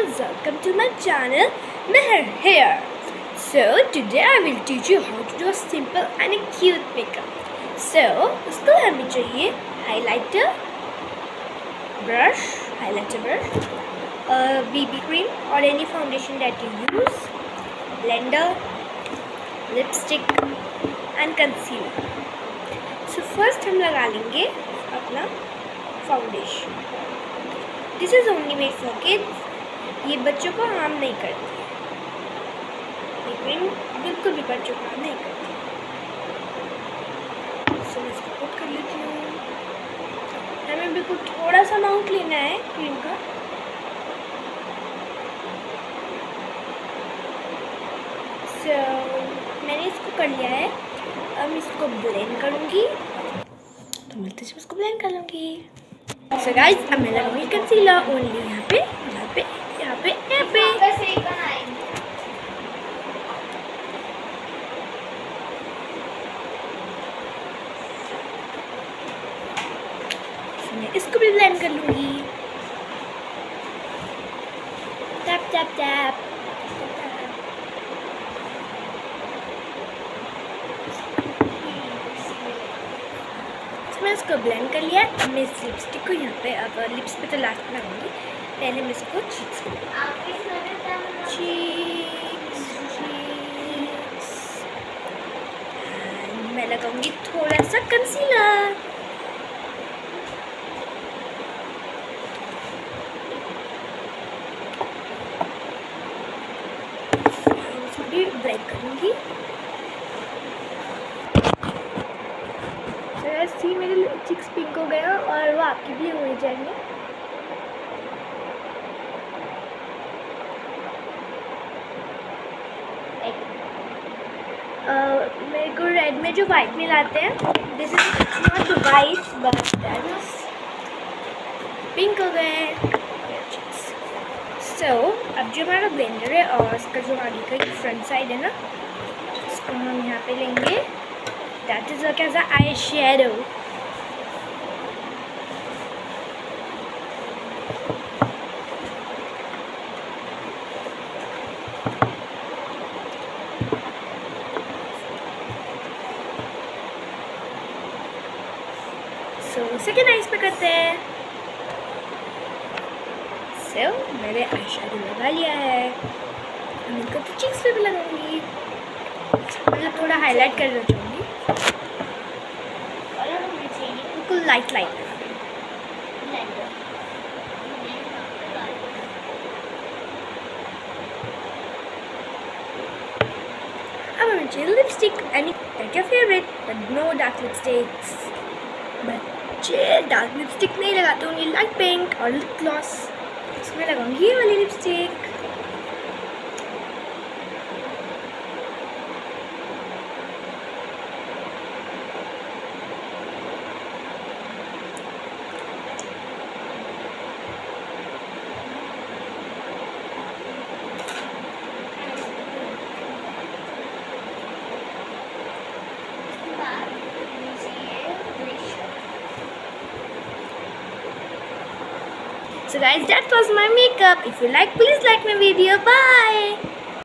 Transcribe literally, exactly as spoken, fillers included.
guys, welcome to my channel Meher here. So today I will teach you how to do a simple and a cute makeup. So उसको हमें चाहिए highlighter, brush, highlighter brush, uh, B B cream or any foundation that you use, blender, lipstick and concealer. So first हम लगा लेंगे अपना foundation. This is only made for kids. ये बच्चों को हार्म नहीं करती है. ये क्रीम बिल्कुल भी बच्चों को हार्म नहीं करती. सो मैं इसको पुट कर लेती हूँ. हमें बिल्कुल थोड़ा सा अमाउंट लेना है क्रीम का. सो so, मैंने इसको कर लिया है. अब मैं इसको ब्लेंड करूँगी. तो मिलते हैं, इसको ब्लेंड कर लूँगी. So guys, अब मैं लगाऊंगी कंसीलर ओनली यहाँ पे, यहाँ पे, यहाँ पे, यहाँ पे. so, मैं इसको भी ब्लेंड कर लूँगी. Tap tap tap. मैं इसको ब्लेंड कर लिया. अब मैं इस लिपस्टिक को यहाँ पे, अब लिप्स पे तो लास्ट में लगाऊंगी. पहले मैं इसको चीक्स चीक्स चीक्स एंड मैं लगाऊंगी थोड़ा सा कंसीलर. इसको भी ब्लेंड करूँगी. सी मेरे चिक्स पिंक हो गया और वो आपकी भी हो जाएंगे. uh, मेरे को रेड में जो वाइट मिलाते हैं, this is not white but that's pink हो गए. सो so, अब जो हमारा ब्लेंडर है और इसका जो आगे का फ्रंट साइड है ना, इसको हम यहाँ पे लेंगे. That is like as an eyeshadow. So second eyes पे करते हैं. So मैंने eyeshadow लगा लिया है. मैं इनको तो cheeks पे भी लगाऊंगी. मतलब थोड़ा हाईलाइट करना चाहूँगी. बिल्कुल लाइट लाइट. अब हमें चाहिए lipstick. Any that your favourite but no dark lipsticks. बच्चे डार्क लिपस्टिक नहीं लगाते होंगे. लाइट पिंक और लिप ग्लॉस. इसमें लगाऊंगी ये वाली lipstick. So guys, that was my makeup. If you like, please like my video. Bye.